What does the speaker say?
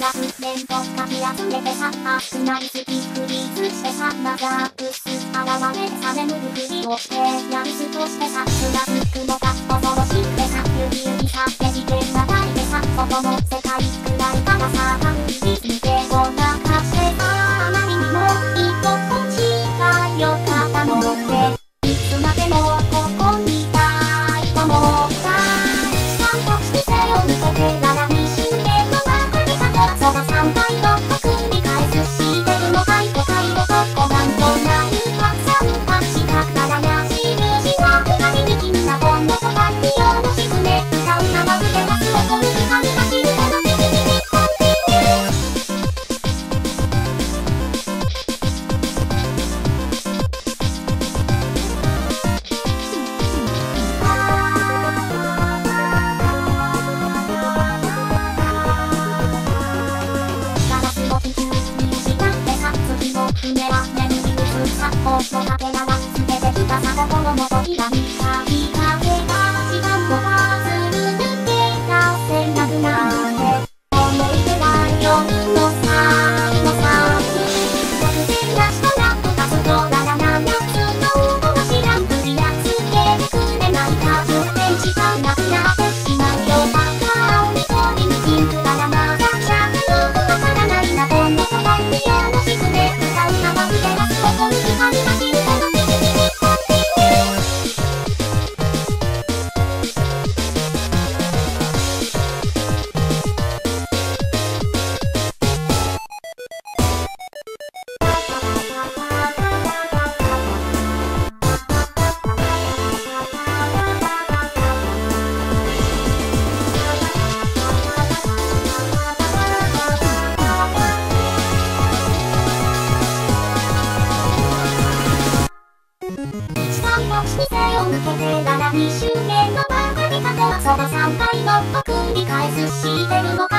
ラス面とかき集めてさ、熱くなりすぎフリーズしてさ、マザープス現れてさ、眠るふりをしてやるすとしてさ、プラス雲が恐ろしくてさ、指指さって事件が泣いてさ、外の世界くらいからさ、ファンリズムでごまかしてさ、あまりにも居心地が良かったので、いつまでもここにいたいと思った。ちゃんと姿勢を抜けてなら2周年の中でさ、その3回の繰り返すしてるのかい5回のそこなんとないたくさん隠したからや印は二人に君がほんのそばに夜の沈め歌う生腕がす怒る光が知るただにコンティニュー船は眠りうつさ、放送かけらは捨ててきたさ、心もときらみかきかけが時間のパズル抜け出せなくなって思い出は夜の最後さ突然なしたらとかすとららなやつの音が知らんふりやつけてくれないか10年時間なくなってしまうよバカ青に通りにピンクららなさしゃよくわからないなほんのそばに夜の沈め姿勢を抜けてなら2周年の曲がり方はその3回の繰り返すしてるの